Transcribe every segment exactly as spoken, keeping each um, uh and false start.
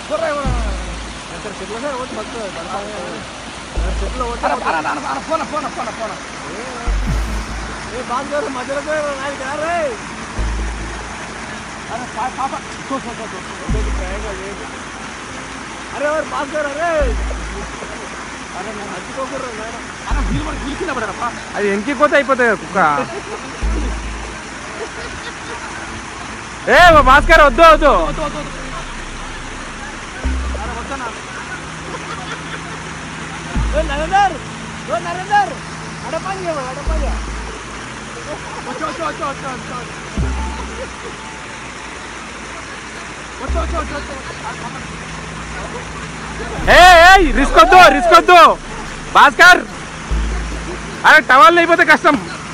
अरे और बात कर अरे अरे मैं हज को कर रहा हूं अरे भील मन भील किना पड़ेगा అది ఎంకి కోత అయిపోతది కుక్క ఏ భాస్కర్ వద్దు వద్దు అరే వస్తానా ఓ నరేందర్ ఓ నరేందర్ అడపంగే అడపంగే వచ్చో వచ్చో వచ్చో వచ్చో వచ్చో వచ్చో వచ్చో ఏ ఏ రిస్క్ వద్దు రిస్క్ వద్దు భాస్కర్ అరే టవల్ లేకపోతే కష్టం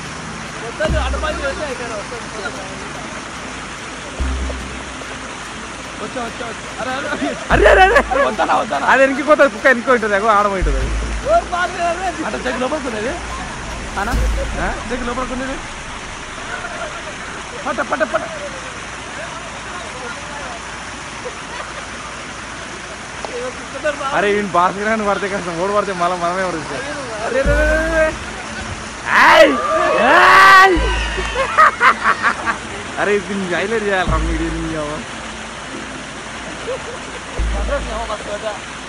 అరే అరే అది ఎనికిపోతుంది కుక్క ఎనికి ఉంటుంది ఆడబోతుంది అంటే చెక్ లోపడుకునేది చెక్ లోపడుకునేది పట్ట పట్ట పట్ట अरे इन भास्कर पड़ते कष्ट ओड पड़ते मल मनमे पड़ते अरे हाईलाइट